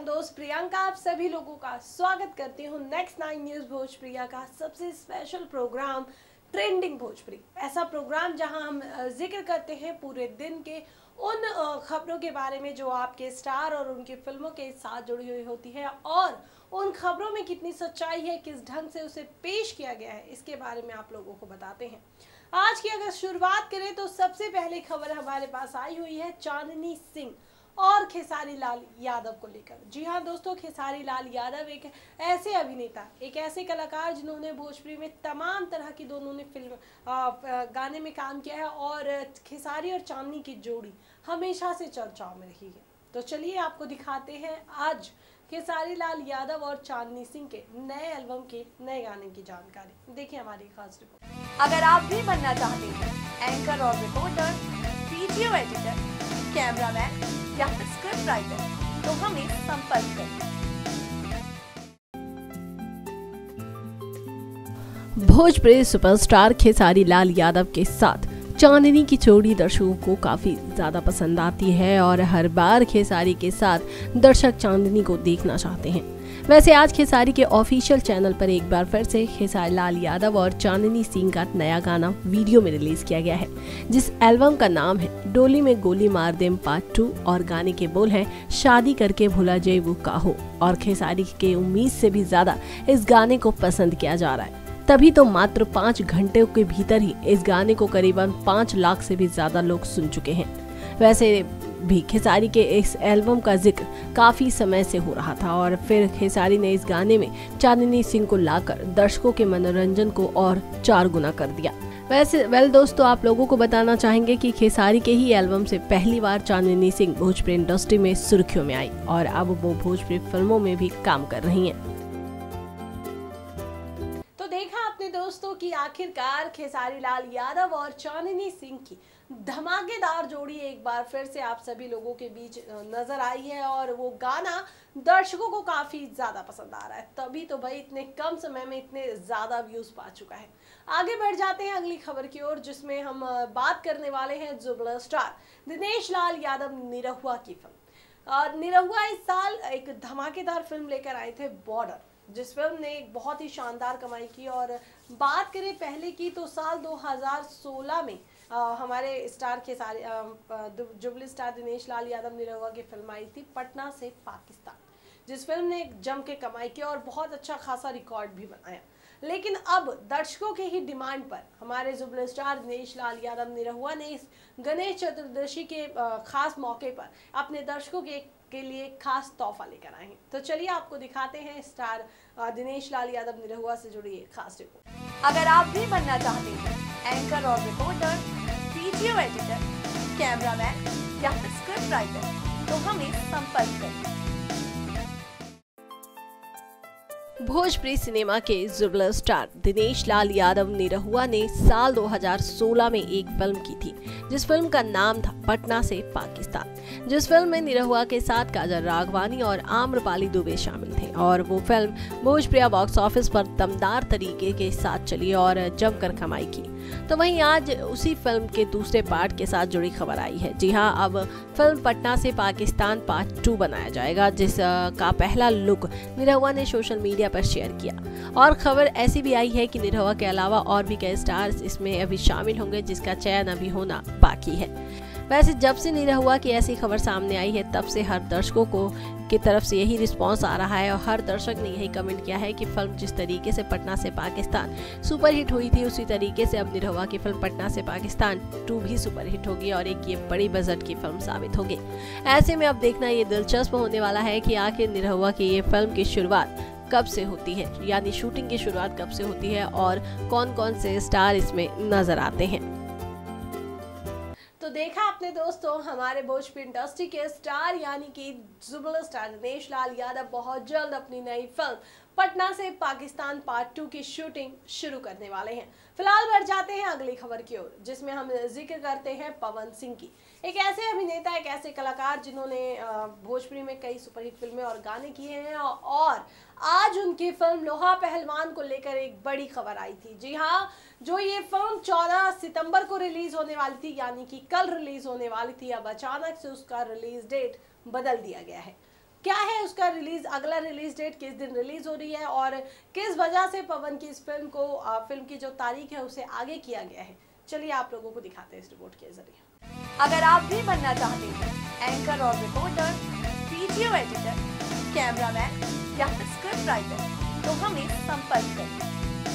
जान दोस्त प्रियंका आप सभी लोगों का स्वागत करती हूँ नेक्स्ट 9 न्यूज़ भोजप्रिया का सबसे स्पेशल प्रोग्राम ट्रेंडिंग भोजपुरी। ऐसा प्रोग्राम जहां हम जिक्र करते हैं पूरे दिन के उन खबरों के बारे में जो आपके स्टार और उनकी फिल्मों के साथ जुड़ी हुई होती है और उन खबरों में कितनी सच्चाई है, किस ढंग से उसे पेश किया गया है, इसके बारे में आप लोगों को बताते हैं। आज की अगर शुरुआत करें तो सबसे पहले खबर हमारे पास आई हुई है चांदनी सिंह और खेसारी लाल यादव को लेकर। जी हाँ दोस्तों, खेसारी लाल यादव एक ऐसे अभिनेता, एक ऐसे कलाकार जिन्होंने भोजपुरी में तमाम तरह की दोनों ने फिल्म गाने में काम किया है और खेसारी और चांदनी की जोड़ी हमेशा से चर्चाओं में रही है। तो चलिए आपको दिखाते हैं आज खेसारी लाल यादव और चांदनी सिंह के नए एल्बम के नए गाने की जानकारी। देखिए हमारी खास रिपोर्ट। अगर आप भी बनना चाहते हैं एंकर और रिपोर्टर, वीडियो एडिटर, कैमरामैन या फिर स्क्रिप्ट राइटर, तो हमें संपर्क करें। भोजपुरी सुपरस्टार खेसारी लाल यादव के साथ चांदनी की जोड़ी दर्शकों को काफी ज्यादा पसंद आती है और हर बार खेसारी के साथ दर्शक चांदनी को देखना चाहते हैं। वैसे आज खेसारी के ऑफिशियल चैनल पर एक बार फिर से खेसारी लाल यादव और चांदनी सिंह का नया गाना वीडियो में रिलीज किया गया है, जिस एल्बम का नाम है डोली में गोली मार देम पार्ट 2 और गाने के बोल हैं शादी करके भुला जेबू काहो। और खेसारी के उम्मीद से भी ज्यादा इस गाने को पसंद किया जा रहा है, तभी तो मात्र 5 घंटे के भीतर ही इस गाने को करीबन 5 लाख से भी ज्यादा लोग सुन चुके हैं। वैसे भी खेसारी के इस एल्बम का जिक्र काफी समय से हो रहा था और फिर खेसारी ने इस गाने में चांदनी सिंह को लाकर दर्शकों के मनोरंजन को और 4 गुना कर दिया। वैसे दोस्तों, आप लोगों को बताना चाहेंगे कि खेसारी के ही एल्बम से पहली बार चांदनी सिंह भोजपुरी इंडस्ट्री में सुर्खियों में आई और अब वो भोजपुरी फिल्मों में भी काम कर रही हैं। देखा आपने दोस्तों कि आखिरकार खेसारी लाल यादव और चांदनी सिंह की धमाकेदार जोड़ी एक बार फिर से आप सभी लोगों के बीच नजर आई है और वो गाना दर्शकों को काफी ज्यादा पसंद आ रहा है, तभी तो भाई इतने कम समय में इतने ज्यादा व्यूज पा चुका है। आगे बढ़ जाते हैं अगली खबर की ओर, जिसमें हम बात करने वाले हैं जुबला स्टार दिनेश लाल यादव निरहुआ की फिल्म। निरहुआ इस साल एक धमाकेदार फिल्म लेकर आए थे बॉर्डर, जिस फिल्म ने एक बहुत ही शानदार कमाई की। और बात करें पहले की तो साल 2016 में हमारे स्टार के सारे जुबली स्टार दिनेश लाल यादव निरहुआ की फिल्म आई थी पटना से पाकिस्तान, जिस फिल्म ने जम के कमाई की और बहुत अच्छा खासा रिकॉर्ड भी बनाया। लेकिन अब दर्शकों के ही डिमांड पर हमारे जुबली स्टार दिनेश लाल यादव निरहुआ ने इस गणेश चतुर्दशी के खास मौके पर अपने दर्शकों के लिए खास तोहफा लेकर आए हैं। तो चलिए आपको दिखाते हैं स्टार दिनेश लाल यादव निरहुआ से जुड़ी एक खास रिपोर्ट। अगर आप भी बनना चाहते हैं एंकर और रिपोर्टर, वीडियो एडिटर, कैमरामैन या फिर स्क्रिप्ट राइटर, तो हमें संपर्क करें। भोजपुरी सिनेमा के जुबला स्टार दिनेश लाल यादव निरहुआ ने साल 2016 में एक फिल्म की थी, जिस फिल्म का नाम था पटना से पाकिस्तान। जिस फिल्म में निरहुआ के साथ काजल राघवानी और आम्रपाली दुबे शामिल थे और वो फिल्म भोजप्रिया बॉक्स ऑफिस पर दमदार तरीके के साथ चली और जमकर कमाई की। तो वहीं आज उसी फिल्म के दूसरे पार्ट के साथ जुड़ी खबर आई है। जी हाँ, अब फिल्म पटना से पाकिस्तान पार्ट 2 बनाया जाएगा, जिस का पहला लुक निरहुआ ने सोशल मीडिया पर शेयर किया। और खबर ऐसी भी आई है कि निरहुआ के अलावा और भी कई स्टार्स इसमें अभी शामिल होंगे, जिसका चयन अभी होना बाकी है। वैसे जब से निरहुआ की ऐसी खबर सामने आई है, तब से हर दर्शकों को की तरफ से यही रिस्पांस आ रहा है और हर दर्शक ने यही कमेंट किया है कि फिल्म जिस तरीके से पटना से पाकिस्तान सुपरहिट हुई थी, उसी तरीके से अब निरहुआ की फिल्म पटना से पाकिस्तान 2 भी सुपरहिट होगी और एक ये बड़ी बजट की फिल्म साबित होगी। ऐसे में अब देखना ये दिलचस्प होने वाला है कि आखिर निरहुआ की ये फिल्म की शुरुआत कब से होती है, यानी शूटिंग की शुरुआत कब से होती है और कौन कौन से स्टार इसमें नजर आते हैं। तो देखा आपने दोस्तों, हमारे भोजपुरी इंडस्ट्री के स्टार यानी कि जुबला स्टार दिनेश लाल यादव बहुत जल्द अपनी नई फिल्म पटना से पाकिस्तान पार्ट 2 की शूटिंग शुरू करने वाले हैं। फिलहाल बढ़ जाते हैं अगली खबर की ओर, जिसमें हम जिक्र करते हैं पवन सिंह की। एक ऐसे अभिनेता, एक ऐसे कलाकार जिन्होंने भोजपुरी में कई सुपरहिट फिल्में और गाने किए हैं और आज उनकी फिल्म लोहा पहलवान को लेकर एक बड़ी खबर आई थी। जी हाँ, जो ये फिल्म 14 सितंबर को रिलीज होने वाली थी, यानी कि कल रिलीज होने वाली थी, अब अचानक से उसका रिलीज डेट बदल दिया गया है। क्या है उसका अगला रिलीज डेट किस दिन रिलीज हो रही है और किस वजह से पवन की इस फिल्म की जो तारीख है उसे आगे किया गया है, चलिए आप लोगों को दिखाते हैं इस रिपोर्ट के जरिए। अगर आप भी बनना चाहते हैं एंकर और रिपोर्टर, वीडियो एडिटर, कैमरामैन या फिर स्क्रिप्ट राइटर, तो हमें संपर्क करें।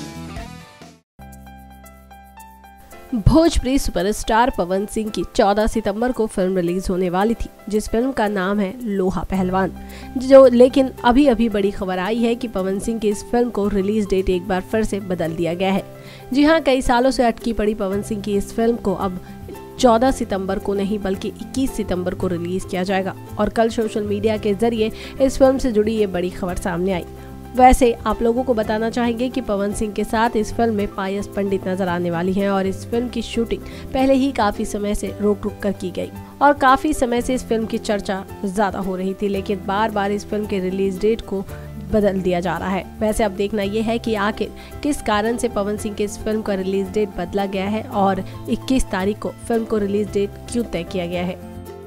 भोजपुरी सुपरस्टार पवन सिंह की 14 सितंबर को फिल्म रिलीज होने वाली थी, जिस फिल्म का नाम है लोहा पहलवान। लेकिन अभी बड़ी खबर आई है कि पवन सिंह की इस फिल्म को रिलीज डेट एक बार फिर से बदल दिया गया है। जी हां, कई सालों से अटकी पड़ी पवन सिंह की इस फिल्म को अब 14 सितंबर को नहीं बल्कि 21 सितंबर को रिलीज किया जाएगा। और कल सोशल मीडिया के जरिए इस फिल्म से जुड़ी ये बड़ी खबर सामने आई। वैसे आप लोगों को बताना चाहेंगे कि पवन सिंह के साथ इस फिल्म में पायस पंडित नजर आने वाली हैं और इस फिल्म की शूटिंग पहले ही काफी समय से रोक कर की गई और काफी समय से इस फिल्म की चर्चा ज्यादा हो रही थी, लेकिन बार इस फिल्म के रिलीज डेट को बदल दिया जा रहा है। वैसे अब देखना यह है कि आखिर किस कारण से पवन सिंह की इस फिल्म का रिलीज डेट बदला गया है और 21 तारीख को फिल्म को रिलीज डेट क्यों तय किया गया है।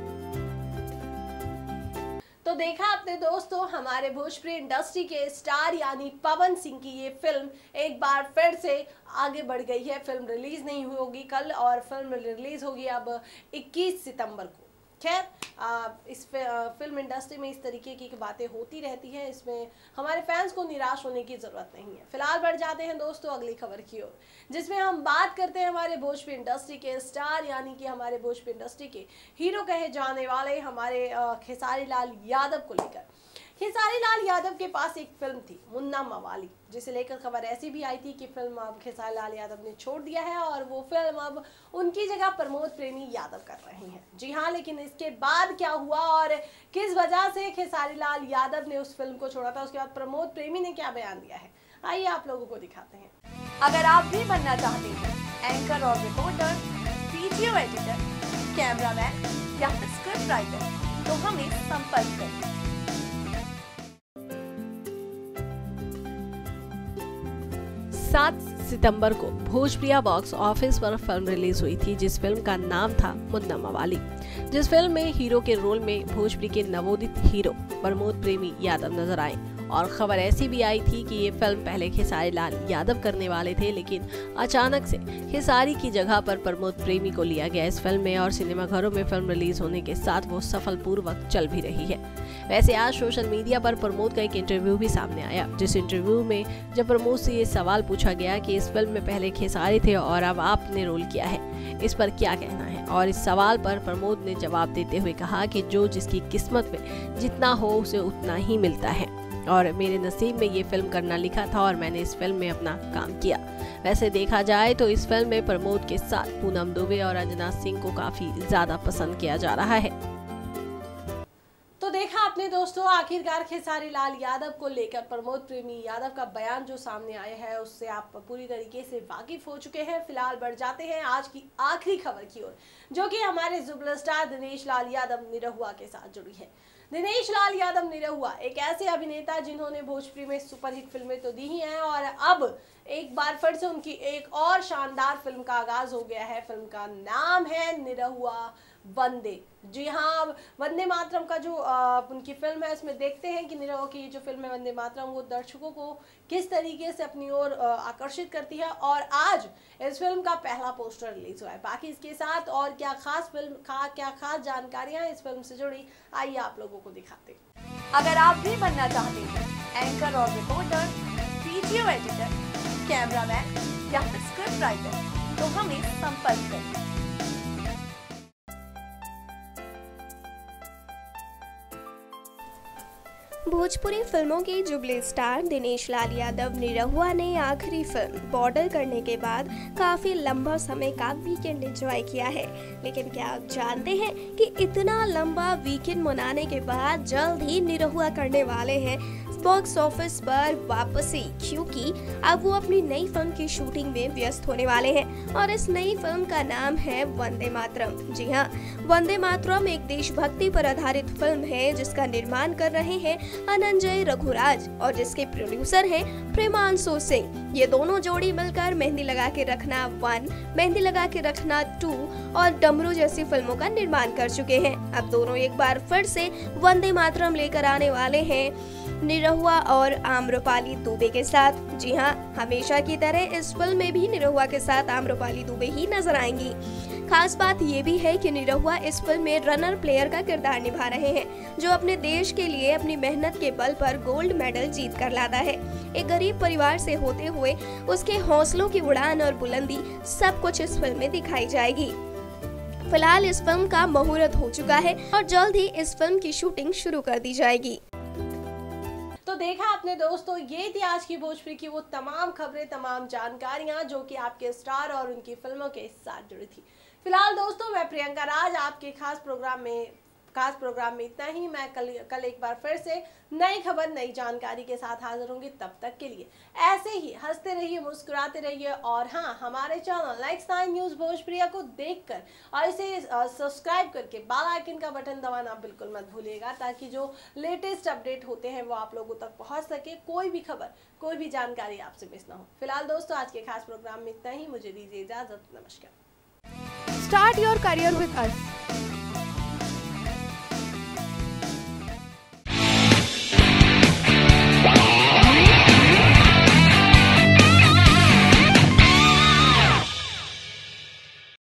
तो देखा आपने दोस्तों, हमारे भोजपुरी इंडस्ट्री के स्टार यानी पवन सिंह की ये फिल्म एक बार फिर से आगे बढ़ गई है। फिल्म रिलीज नहीं होगी कल और फिल्म रिलीज होगी अब 21 सितंबर को। खैर, इस फिल्म इंडस्ट्री में इस तरीके की बातें होती रहती है, इसमें हमारे फैंस को निराश होने की ज़रूरत नहीं है। फिलहाल बढ़ जाते हैं दोस्तों अगली खबर की ओर, जिसमें हम बात करते हैं हमारे भोजपुरी इंडस्ट्री के स्टार यानी कि हमारे भोजपुरी इंडस्ट्री के हीरो कहे जाने वाले हमारे खेसारी लाल यादव को लेकर। खेसारी लाल यादव के पास एक फिल्म थी मुन्ना मवाली, जिसे लेकर खबर ऐसी भी आई थी कि फिल्म अब खेसारी लाल यादव ने छोड़ दिया है और वो फिल्म अब उनकी जगह प्रमोद प्रेमी यादव कर रहे हैं। जी हाँ, लेकिन इसके बाद क्या हुआ और किस वजह से खेसारी लाल यादव ने उस फिल्म को छोड़ा था, उसके बाद प्रमोद प्रेमी ने क्या बयान दिया है, आइए आप लोगों को दिखाते हैं। अगर आप भी बनना चाहते हैं एंकर और रिपोर्टर, वीडियो एडिटर, कैमरामैन या फिर स्क्रिप्ट राइटर, तो हमें संपर्क करें। 7 सितंबर को भोजप्रिया बॉक्स ऑफिस पर फिल्म रिलीज हुई थी, जिस फिल्म का नाम था मुन्ना मवाली। जिस फिल्म में हीरो के रोल में भोजपुरी के नवोदित हीरो प्रमोद प्रेमी यादव नजर आए और खबर ऐसी भी आई थी कि ये फिल्म पहले खेसारी लाल यादव करने वाले थे, लेकिन अचानक से खेसारी की जगह पर प्रमोद प्रेमी को लिया गया इस फिल्म में और सिनेमाघरों में फिल्म रिलीज होने के साथ वो सफलपूर्वक चल भी रही है। वैसे आज सोशल मीडिया पर प्रमोद का एक इंटरव्यू भी सामने आया, जिस इंटरव्यू में जब प्रमोद से ये सवाल पूछा गया कि इस फिल्म में पहले खेसारी थे और अब आपने रोल किया है, इस पर क्या कहना है, और इस सवाल पर प्रमोद ने जवाब देते हुए कहा कि जो जिसकी किस्मत में जितना हो उसे उतना ही मिलता है और मेरे नसीब में ये फिल्म करना लिखा था और मैंने इस फिल्म में अपना काम किया। वैसे देखा जाए तो इस फिल्म में प्रमोद के साथ पूनम दुबे और अंजना सिंह को काफी ज्यादा पसंद किया जा रहा है। तो देखा आपने दोस्तों, आखिरकार खेसारी लाल यादव को लेकर प्रमोद प्रेमी यादव का बयान जो सामने आया है उससे आप पूरी तरीके से वाकिफ हो चुके हैं। फिलहाल बढ़ जाते हैं आज की आखिरी खबर की ओर, जो कि हमारे सुपरस्टार दिनेश लाल यादव निरहुआ के साथ जुड़ी है। दिनेश लाल यादव निरहुआ एक ऐसे अभिनेता जिन्होंने भोजपुरी में सुपरहिट फिल्में तो दी ही हैं और अब एक बार फिर से उनकी एक और शानदार फिल्म का आगाज हो गया है। फिल्म का नाम है निरहुआ वंदे। जी हाँ, वंदे मातरम का जो उनकी फिल्म है उसमें देखते हैं कि निरहुआ की जो फिल्म है वंदे मातरम वो दर्शकों को किस तरीके से अपनी ओर आकर्षित करती है और आज इस फिल्म का पहला पोस्टर रिलीज हुआ है। बाकी इसके साथ और क्या खास जानकारियां इस फिल्म से जुड़ी, आइए आप लोगों को दिखाते हैं। अगर आप भी बनना चाहते हैं एंकर और रिपोर्टर, वीडियो एडिटर, कैमरामैन या फिर स्क्रिप्ट राइटर, तो हमें संपर्क करें। भोजपुरी फिल्मों के जुबली स्टार दिनेश लाल यादव निरहुआ ने आखिरी फिल्म बॉर्डर करने के बाद काफी लंबा समय का वीकेंड एंजॉय किया है। लेकिन क्या आप जानते हैं कि इतना लंबा वीकेंड मनाने के बाद जल्द ही निरहुआ करने वाले हैं बॉक्स ऑफिस पर वापसी, क्योंकि अब वो अपनी नई फिल्म की शूटिंग में व्यस्त होने वाले हैं और इस नई फिल्म का नाम है वंदे मातरम। जी हाँ, वंदे मातरम एक देशभक्ति पर आधारित फिल्म है जिसका निर्माण कर रहे हैं अनंजय रघुराज और जिसके प्रोड्यूसर हैं प्रेमांशु सिंह। ये दोनों जोड़ी मिलकर मेहंदी लगा के रखना 1, मेहंदी लगा के रखना 2 और डमरू जैसी फिल्मों का निर्माण कर चुके हैं। अब दोनों एक बार फिर से वंदे मातरम लेकर आने वाले हैं निरहुआ और आम्रपाली दुबे के साथ। जी हाँ, हमेशा की तरह इस फिल्म में भी निरहुआ के साथ आम्रपाली दुबे ही नजर आएंगी। खास बात ये भी है कि निरहुआ इस फिल्म में रनर प्लेयर का किरदार निभा रहे हैं, जो अपने देश के लिए अपनी मेहनत के बल पर गोल्ड मेडल जीत कर लाता है। एक गरीब परिवार से होते हुए उसके हौसलों की उड़ान और बुलंदी सब कुछ इस फिल्म में दिखाई जाएगी। फिलहाल इस फिल्म का मुहूर्त हो चुका है और जल्द ही इस फिल्म की शूटिंग शुरू कर दी जाएगी। तो देखा आपने दोस्तों, ये थी आज की भोजपुरी की वो तमाम खबरें, तमाम जानकारियां जो कि आपके स्टार और उनकी फिल्मों के साथ जुड़ी थी। फिलहाल दोस्तों, मैं प्रियंका राज आपके खास प्रोग्राम में इतना ही। मैं कल एक बार फिर से नई खबर, नई जानकारी के साथ हाजिर होंगी। तब तक के लिए ऐसे ही हंसते रहिए, मुस्कुराते रहिए और हाँ, हमारे चैनल नेक्स्ट 9 न्यूज़ भोजप्रिया को देखकर और इसे सब्सक्राइब करके बेल आइकन का बटन दबाना बिल्कुल मत भूलिएगा, ताकि जो लेटेस्ट अपडेट होते हैं वो आप लोगों तक पहुंच सके। कोई भी खबर, कोई भी जानकारी आपसे मिस ना हो। फिलहाल दोस्तों, आज के खास प्रोग्राम में इतना ही। मुझे दीजिए इजाजत। नमस्कार। Start your career with us.